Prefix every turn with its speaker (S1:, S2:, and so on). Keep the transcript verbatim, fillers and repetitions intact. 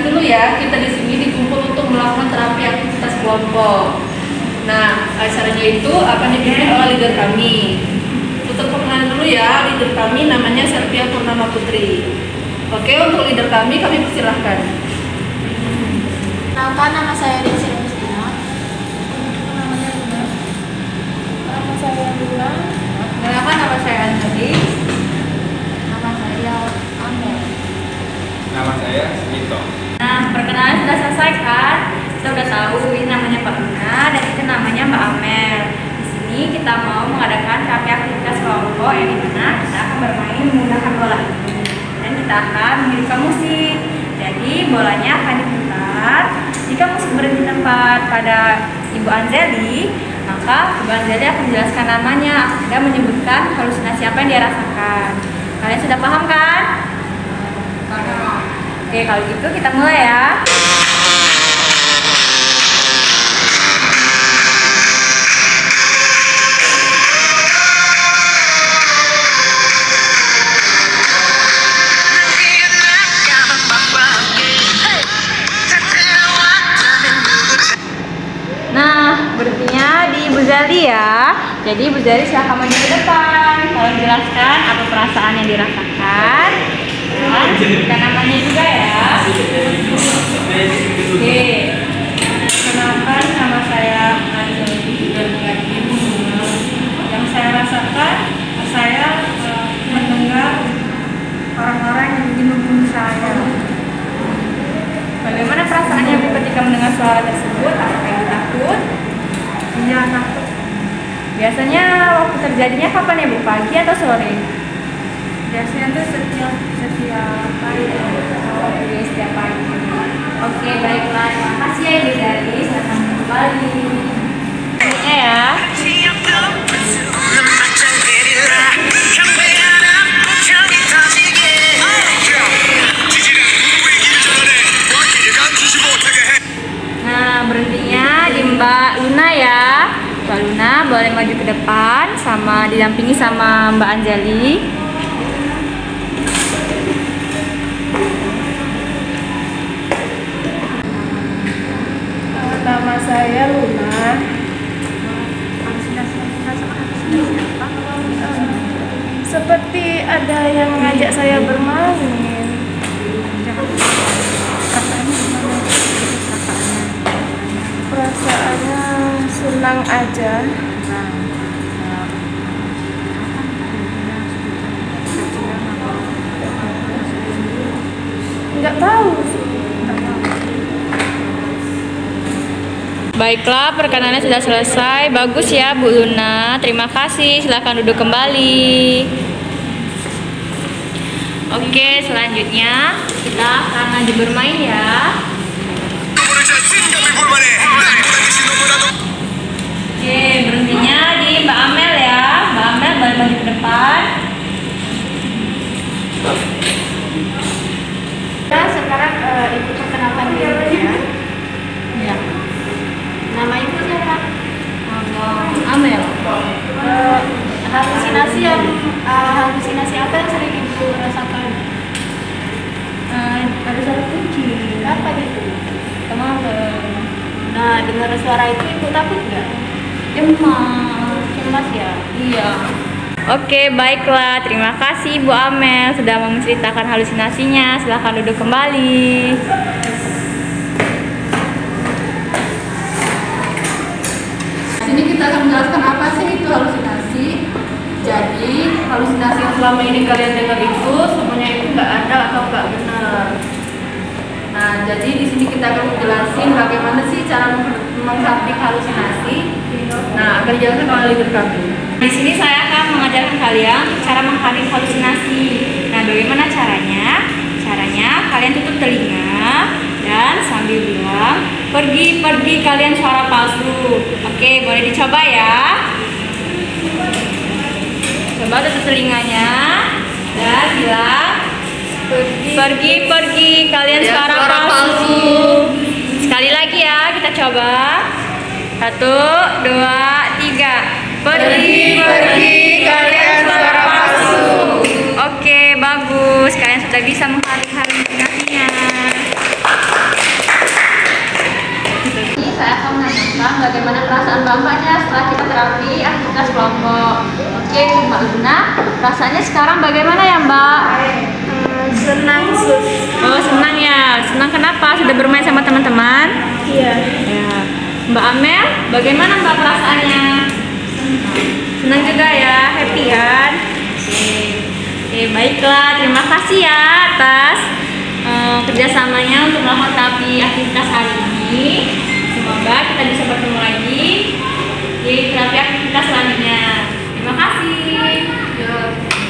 S1: dulu ya, kita di sini dikumpul untuk melakukan terapi aktivitas kelompok. Nah, acaranya itu akan dipimpin oleh leader kami. Untuk perkenalan dulu ya, leader kami namanya Serpia Purnama Putri. Oke, untuk leader kami, kami persilahkan.
S2: Kenalkan, nama saya Rinsi Agustina.
S3: Namanya Luna. Nama saya Luna.
S2: Kenalkan, nama saya Anjali. Nama saya Amel.
S4: Nama saya Mito.
S2: Nah, perkenalan sudah selesai kan? Kita udah tahu ini namanya Mbak Luna dan itu namanya Mbak Amel. Di sini kita mau mengadakan terapi aktivitas kelompok yang dimana kita akan bermain menggunakan bola ini dan kita akan mengirimkan musik. Jadi bolanya akan diputar. Jika musik berhenti tempat pada Ibu Anjali, maka Ibu Anjali akan menjelaskan namanya dan menyebutkan halusinasi apa yang dia rasakan. Kalian sudah paham kan? Oke, kalau gitu kita mulai ya. Nah, berhentinya di Bu Zali ya. Jadi Bu Zali silahkan maju ke depan. Kalau jelaskan apa perasaan yang dirasakan. Dan kita namanya juga ya. Oke.
S1: Kenalkan, nama saya Anjali dan yang saya rasakan, saya uh, mendengar orang-orang yang ingin membunuh saya.
S2: Bagaimana perasaannya Bu ketika mendengar suara tersebut? Apakah Ibu takut?
S1: Iya, takut.
S2: Biasanya waktu terjadinya kapan ya Bu? Pagi atau sore?
S1: Biasanya tuh setiap setiap pagi.
S2: Oh, iya, setiap pagi. Oke, baiklah. Terima kasih ya Ibu Zali. Selamat kembali. Selanjutnya ya. Nah, berhentinya di Mbak Luna ya. Mbak Luna boleh maju ke depan sama didampingi sama Mbak Anjali.
S3: Nama saya Luna. Seperti ada yang ngajak saya bermain. Perasaannya senang aja. Nggak tahu.
S2: Baiklah, perkenannya sudah selesai. Bagus ya Bu Luna. Terima kasih. Silahkan duduk kembali. Oke, selanjutnya kita akan lanjut bermain ya. Oke, berhentinya di Mbak Amel ya. Mbak Amel boleh maju ke depan.
S3: Kita sekarang uh, Ibu perkenalkan diri ya.
S2: Ya.
S3: Nama Ibu siapa?
S2: Amel.
S3: Uh, halusinasi yang uh, halusinasi apa yang sering Ibu rasakan?
S2: Uh, ada suara kucing.
S3: Apa gitu?
S2: Kemarin.
S3: Nah, dengar suara itu Ibu takut nggak?
S2: Cemas.
S3: Cemas ya?
S2: Iya. Oke, baiklah. Terima kasih Bu Amel sudah menceritakan halusinasinya. Silahkan duduk kembali.
S1: Di sini kita akan menjelaskan apa sih itu halusinasi. Jadi, halusinasi yang selama ini kalian dengar itu semuanya itu nggak ada atau nggak benar. Nah, jadi di sini kita akan menjelaskan bagaimana sih cara menghardik halusinasi. Nah, akan dijelaskan oleh leader kami.
S2: Di sini saya akan mengajarkan kalian cara menghardik halusinasi. Nah, bagaimana caranya? Caranya kalian tutup telinga dan sambil bilang, pergi, pergi kalian suara palsu. Oke, boleh dicoba ya. Coba tutup telinganya dan bilang, pergi, pergi, pergi kalian
S1: Ya,
S2: suara,
S1: suara
S2: palsu.
S1: palsu.
S2: Sekali lagi ya, kita coba. Satu, dua, tiga. Pergi, pergi kalian suara palsu. Oke, bagus. Kalian sudah bisa menghardik halusinasinya. perasaan Mbak-mbaknya setelah kita terapi aktivitas kelompok. Oke, Mbak Luna, rasanya sekarang bagaimana ya Mbak?
S3: Eh, senang sus.
S2: Oh, senang ya. Senang kenapa? Sudah bermain sama teman-teman?
S3: Iya.
S2: Ya. Mbak Amel, bagaimana Mbak perasaannya? Senang juga ya, happy kan? Oke, Oke baiklah. Terima kasih ya atas eh, kerjasamanya untuk melakukan terapi aktivitas hari ini. Semoga kita bisa bertemu lagi di terapi aktivitas selanjutnya. Terima kasih.